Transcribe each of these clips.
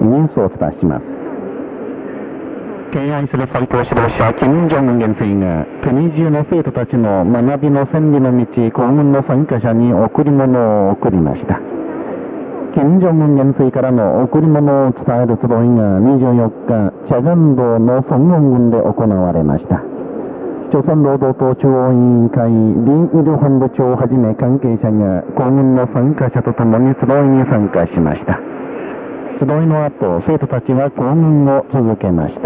ニュースをお伝えします。敬愛する最高指導者金正恩元帥が国中の生徒たちの学びの千里の道行軍の参加者に贈り物を贈りました。金正恩元帥からの贈り物を伝える集いが24日、チャガン道のソンゴン郡で行われました。朝鮮労働党中央委員会リ・イル本部長をはじめ関係者が行軍の参加者とともに集いに参加しました。集いの後、生徒たちは行軍を続けました。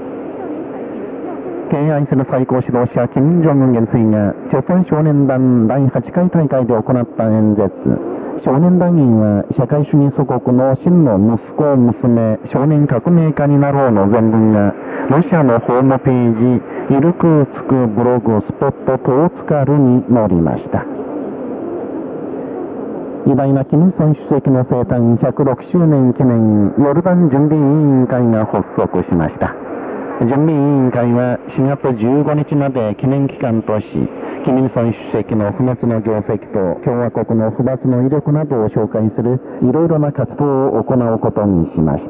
敬愛する最高指導者金正恩元帥が朝鮮少年団第8回大会で行った演説。少年団員は社会主義祖国の真の息子娘少年革命家になろうの全文がロシアのホームページイルクーツクブログスポットトーツカルに載りました。偉大なキム・イルソン主席の生誕106周年記念ヨルダン準備委員会が発足しました。準備委員会は4月15日まで記念期間とし、キム・イルソン主席の不滅の業績と共和国の不罰の威力などを紹介するいろいろな活動を行うことにしました。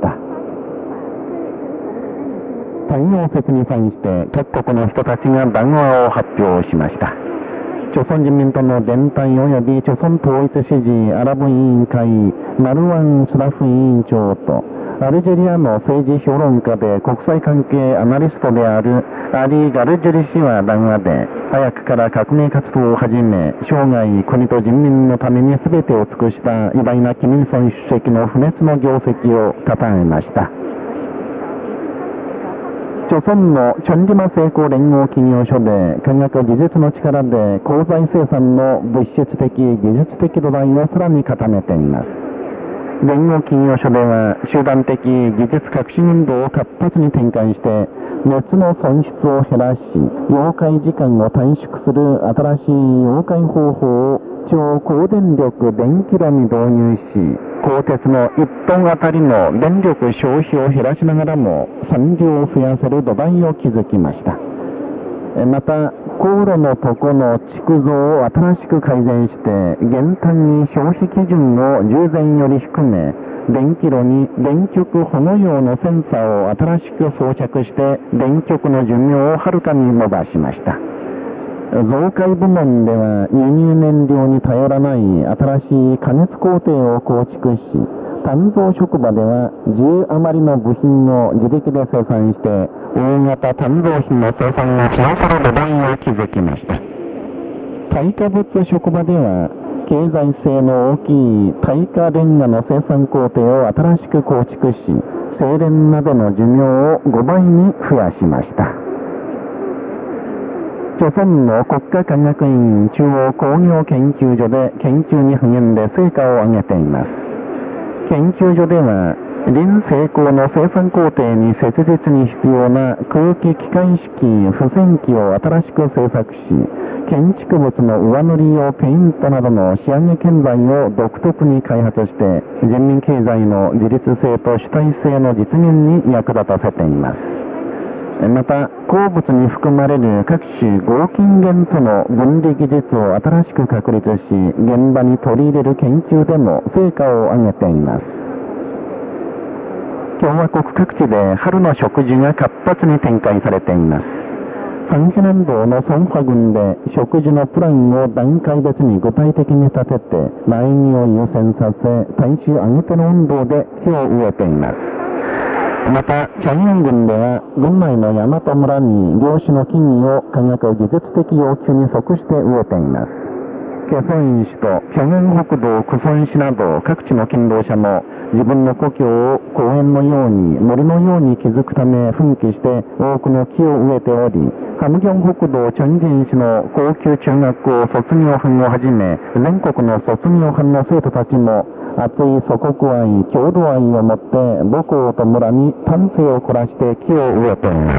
太陽節に際して各国の人たちが談話を発表しました。朝鮮人民党の連帯及び朝鮮統一支持アラブ委員会マルワン・スラフ委員長とアルジェリアの政治評論家で国際関係アナリストであるアリ・ガルジュリ氏は談話で、早くから革命活動を始め、生涯国と人民のために全てを尽くした偉大なキム・イルソン主席の不滅の業績を称えました。朝鮮のチョンリマ成功連合企業所で科学技術の力で鋼材生産の物質的技術的土台をさらに固めています。連合企業所では集団的技術革新運動を活発に展開して熱の損失を減らし溶解時間を短縮する新しい溶解方法を超高電力電気炉に導入し鋼鉄の1トンあたりの電力消費を減らしながらも産業を増やせる土台を築きました。また高炉の床の築造を新しく改善して減反に消費基準を従前より低め電気炉に電極保護用のセンサーを新しく装着して電極の寿命をはるかに伸ばしました。増改部門では輸入燃料に頼らない新しい加熱工程を構築し鍛造職場では10余りの部品を自力で生産して大型鍛造品の生産がしなさる土台を築きました。耐火物職場では経済性の大きい耐火レンガの生産工程を新しく構築し精錬などの寿命を5倍に増やしました。朝鮮の国家科学院中央工業研究所で研究に不減で成果を上げています。研究所では臨成功の生産工程に切実に必要な空気機関式付箋機を新しく製作し建築物の上塗り用ペイントなどの仕上げ建材を独特に開発して人民経済の自立性と主体性の実現に役立たせています。また鉱物に含まれる各種合金元素の分離技術を新しく確立し現場に取り入れる研究でも成果を上げています。共和国各地で春の植樹が活発に展開されています。ファンヘ南道のソンファ郡で植樹のプランを段階別に具体的に立てて苗木を優先させ大衆上げての運動で木を植えています。またチャンヨン郡では郡内の大和村に漁師の木々を科学技術的要求に即して植えています。ケソン市と平安北道クソン市など各地の勤労者も自分の故郷を公園のように森のように築くため奮起して多くの木を植えており、ハムギョン北道チョンジン市の高級中学校卒業班をはじめ全国の卒業班の生徒たちも熱い祖国愛郷土愛を持って母校と村に丹精を凝らして木を植えています。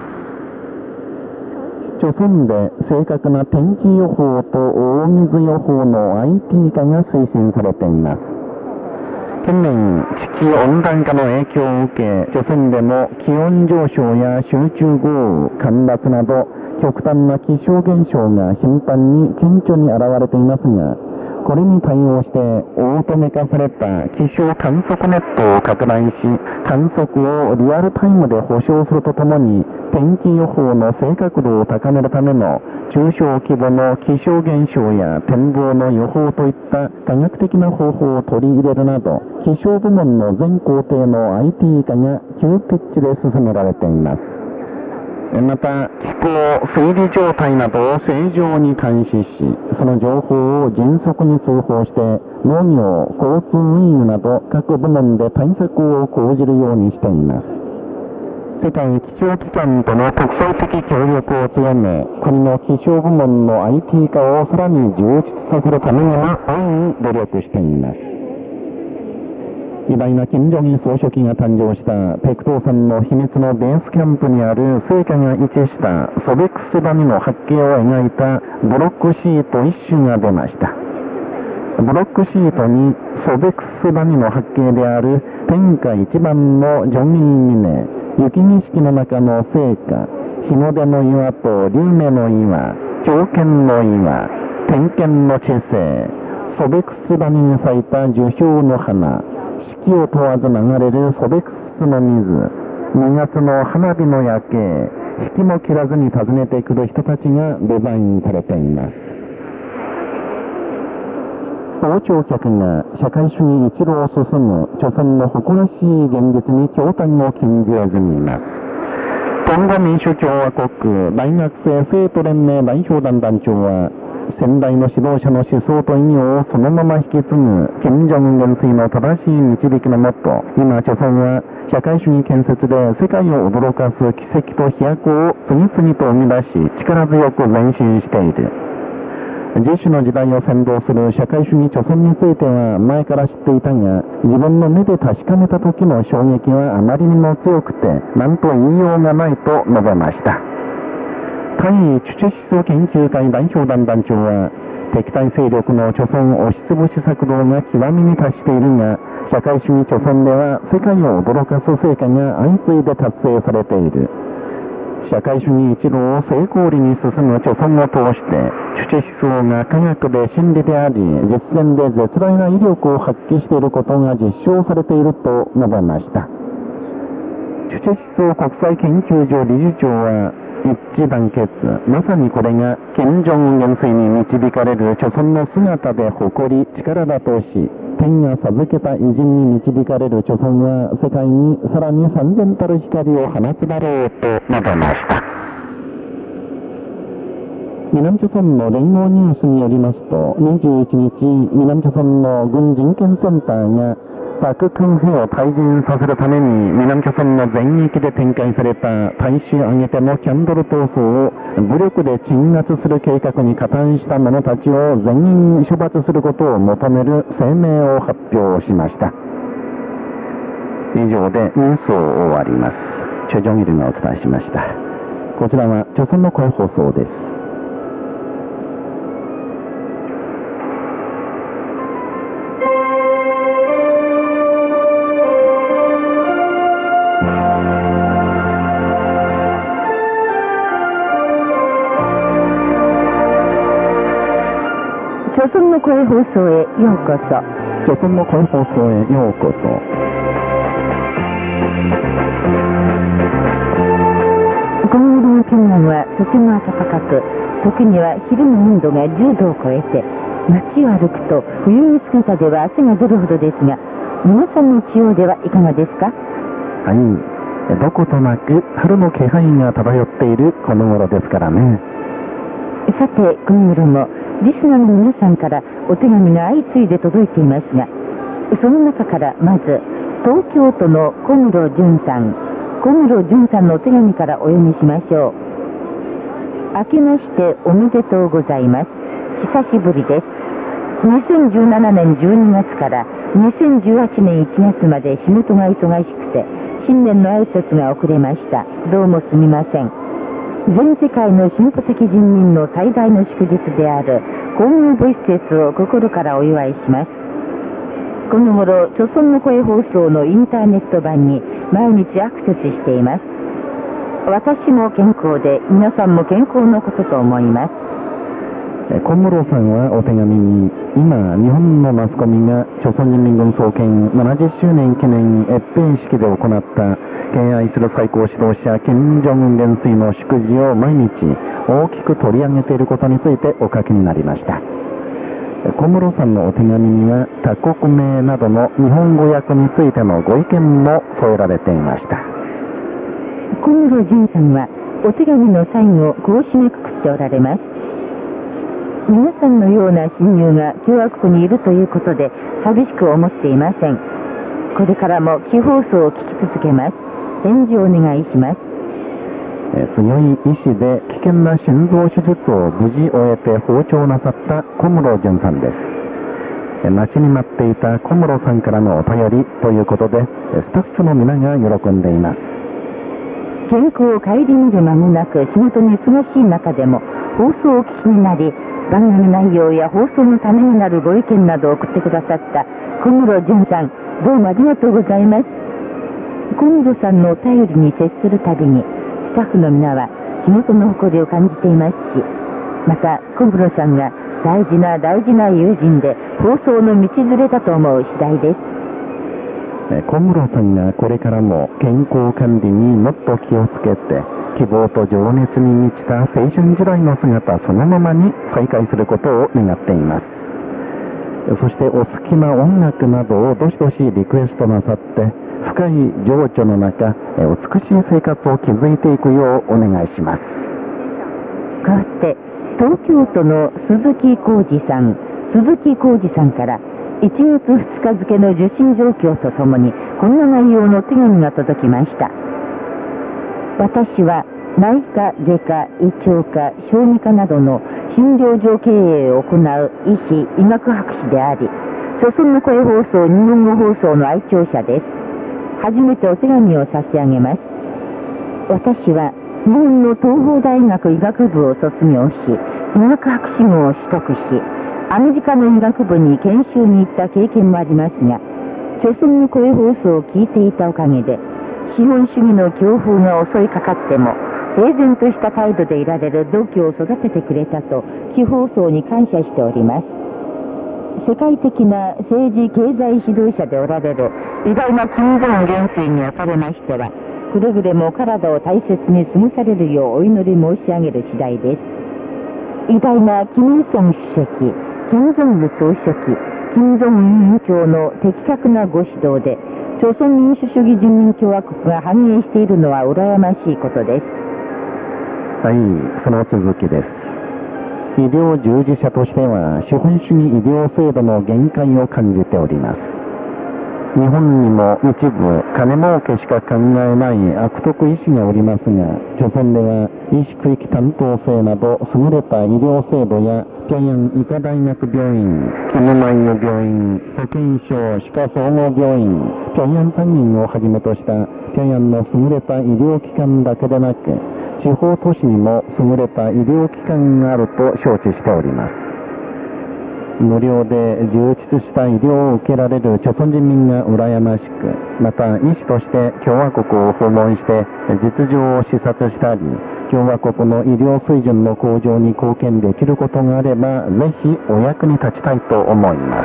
朝鮮で正確な天気予報と大水予報の IT 化が推進されています。近年地球温暖化の影響を受け朝鮮でも気温上昇や集中豪雨干ばつなど極端な気象現象が頻繁に顕著に現れていますがこれに対応してオートメ化された気象観測ネットを拡大し、観測をリアルタイムで保証するとともに、天気予報の正確度を高めるための中小規模の気象現象や展望の予報といった科学的な方法を取り入れるなど、気象部門の全工程の IT 化が急ピッチで進められています。また、気候、水利状態などを正常に監視し、その情報を迅速に通報して、農業、交通運輸など各部門で対策を講じるようにしています。世界気象機関との国際的協力を強め、国の気象部門の IT 化をさらに充実させるためにも大い努力しています。偉大な金正日総書記が誕生した北東山の秘密のベースキャンプにある聖火が位置したソベクス谷の八景を描いたブロックシート一種が出ました。ブロックシートにソベクス谷の八景である天下一番のジョンインミネ、雪錦の中の聖火、日の出の岩と龍目の岩、朝見の岩、天見の地勢、ソベクス谷に咲いた樹氷の花、四季を問わず流れるソベクスの水、2月の花火の夜景、引きも切らずに訪ねてくる人たちがデザインされています。傍聴客が社会主義一路を進む朝鮮の誇らしい現実に驚嘆を禁じ得ずにいます。トンガ民主共和国大学生生徒連盟代表団団長は、先代の指導者の思想と意義をそのまま引き継ぐ金正恩元帥の正しい導きのもと、今朝鮮は社会主義建設で世界を驚かす奇跡と飛躍を次々と生み出し、力強く前進している。自主の時代を先導する社会主義朝鮮については前から知っていたが、自分の目で確かめた時の衝撃はあまりにも強くて、何と言いようがないと述べました。対チュチェ思想研究会代表団団長は、敵対勢力の朝鮮押しつぶし策動が極みに達しているが、社会主義朝鮮では世界を驚かす成果が相次いで達成されている。社会主義一路を成功裏に進む朝鮮を通して、チュチェ思想が科学で真理であり、実践で絶大な威力を発揮していることが実証されていると述べました。チュチェ思想国際研究所理事長は、一致団結、まさにこれが金正恩元帥に導かれる朝鮮の姿で誇り力だとし、天が授けた偉人に導かれる朝鮮は世界にさらに三千たる光を放つだろうと述べました。南朝鮮の連合ニュースによりますと、21日、南朝鮮の軍人権センターがパク・クンヘを退陣させるために南朝鮮の全域で展開された大衆挙げてのキャンドル闘争を武力で鎮圧する計画に加担した者たちを全員処罰することを求める声明を発表しました。以上でニュースを終わります。チョ・ジョンイルがお伝えしました。こちらは朝鮮の声放送です。 朝鮮の声放送へようこそ。 朝鮮の声放送へようこそ。 今後の平壌はとても暖かく、時には昼の温度が10度を超えて、街を歩くと冬着姿では汗が出るほどですが、皆さんの地方ではいかがですか？ はい、どことなく春の気配が漂っているこの頃ですからね。 さて、この頃もリスナーの皆さんからお手紙が相次いで届いていますが、その中からまず東京都の小室淳さんのお手紙からお読みしましょう。明けましておめでとうございます。久しぶりです。2017年12月から2018年1月まで仕事が忙しくて新年の挨拶が遅れました。どうもすみません。全世界の進歩的人民の最大の祝日である皇后母子節を心からお祝いします。この頃、朝鮮の声放送のインターネット版に毎日アクセスしています。私も健康で皆さんも健康のことと思います。 小室さんはお手紙に、今日本のマスコミが朝鮮人民軍創建70周年記念閲兵式で行った敬愛する最高指導者金正恩元帥の祝辞を毎日大きく取り上げていることについてお書きになりました。小室さんのお手紙には他国名などの日本語訳についてのご意見も添えられていました。 小室淳さんはお手紙の最後こう締めくくっておられます。皆さんのような親友が共和国にいるということで寂しく思っていません。これからも寄放送を聞き続けます。返事をお願いします。 強い意志で危険な心臓手術を無事終えて訪朝なさった小室淳さんです。待ちに待っていた小室さんからのお便りということでスタッフの皆が喜んでいます。 健康を顧みる間もなく仕事に忙しい中でも放送をお聞きになり、番組内容や放送のためになるご意見などを送ってくださった小室淳さん、どうもありがとうございます。小室さんのお便りに接するたびにスタッフの皆は仕事の誇りを感じていますし、また小室さんが大事な友人で放送の道連れだと思う次第です。 小室さんがこれからも健康管理にもっと気をつけて希望と情熱に満ちた青春時代の姿そのままに再会することを願っています。そしてお好きな音楽などをどしどしリクエストなさって深い情緒の中美しい生活を築いていくようお願いします。 かわって東京都の鈴木浩二さんから1月2日付の受信状況とともにこんな内容の手紙が届きました。私は内科、外科、胃腸科、小児科などの診療所経営を行う医師、医学博士であり、朝鮮の声放送、日本語放送の愛聴者です。初めてお手紙を差し上げます。私は日本の東邦大学医学部を卒業し、医学博士号を取得し、アメリカの医学部に研修に行った経験もありますが、朝鮮の声放送を聞いていたおかげで、資本主義の強風が襲いかかっても、平然とした態度でいられる度胸を育ててくれたと、寄放送に感謝しております。世界的な政治経済指導者でおられる偉大な金正恩元帥におかれましては、くれぐれも体を大切に過ごされるようお祈り申し上げる次第です。偉大な金日成主席、金正日総書記、金正恩委員長の的確なご指導で、朝鮮民主主義人民共和国が繁栄しているのは羨ましいことです。 はい、その続きです。医療従事者としては資本主義医療制度の限界を感じております。日本にも一部金儲けしか考えない悪徳医師がおりますが、朝鮮では医師区域担当制など優れた医療制度や平壌医科大学病院、キムマイユ病院、保健省歯科総合病院、平壌産院をはじめとした平壌の優れた医療機関だけでなく、地方都市にも優れた医療機関があると承知しております。無料で充実した医療を受けられる朝鮮人民が羨ましく、また医師として共和国を訪問して実情を視察したり、共和国の医療水準の向上に貢献できることがあれば、ぜひお役に立ちたいと思います。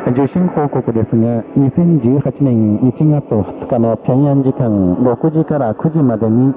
受信報告ですが、2018年1月2日の平壌時間6時から9時までに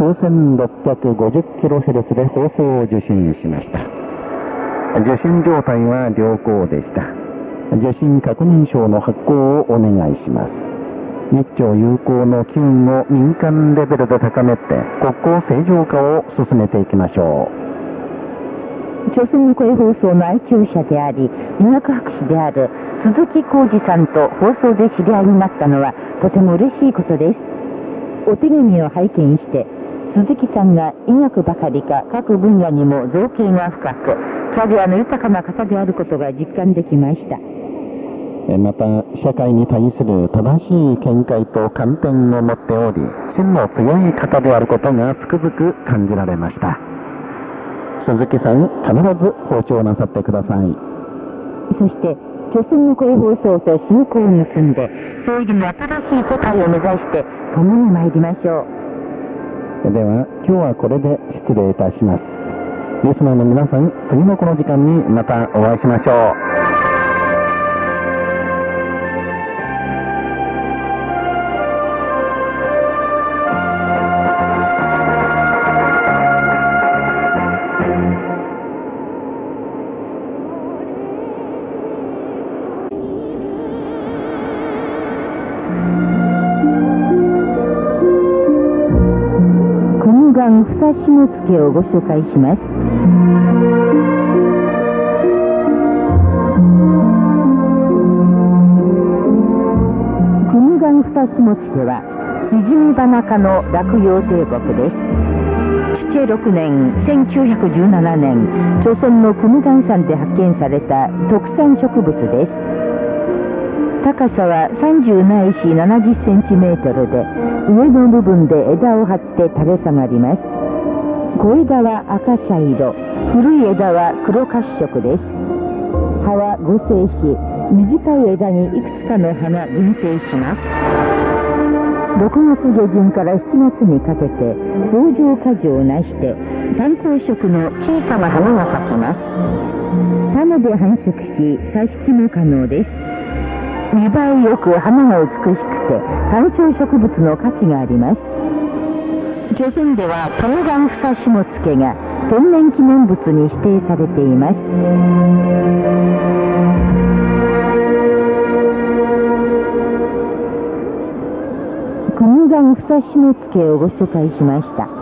9650kHz で放送を受信しました。受信状態は良好でした。受信確認証の発行をお願いします。日朝友好の機運を民間レベルで高めて国交正常化を進めていきましょう。朝鮮の声放送の愛聴者であり医学博士である鈴木浩二さんと放送で知り合いになったのはとても嬉しいことです。お手紙を拝見して鈴木さんが医学ばかりか各分野にも造詣が深くキャリアの豊かな方であることが実感できました。 また社会に対する正しい見解と観点を持っており、芯の強い方であることがつくづく感じられました。鈴木さん、必ず訪朝なさってください。 そして朝鮮の声放送と親交を結んで正義の新しい世界を目指して共に参りましょう。 では今日はこれで失礼いたします。 リスナーの皆さん、次のこの時間にまたお会いしましょう。 ふさしもつけをご紹介します。組岩ふさしもつけはひじみばなかの落葉帝国です。7、6年1917年朝鮮の組岩山で発見された特産植物です。高さは30ないし70センチメートルで、上の部分で枝を張って垂れ下がります。小枝は赤茶色、古い枝は黒褐色です。葉は五性し、短い枝にいくつかの葉が群生します。6月下旬から7月にかけて豊穣果樹をなして単光色の小さな花が咲きます。種で繁殖し挿し木も可能です。見栄えよく花が美しくて観賞植物の価値があります。朝鮮では組岩ふさしもつけが天然記念物に指定されています。組岩ふさしもつけをご紹介しました。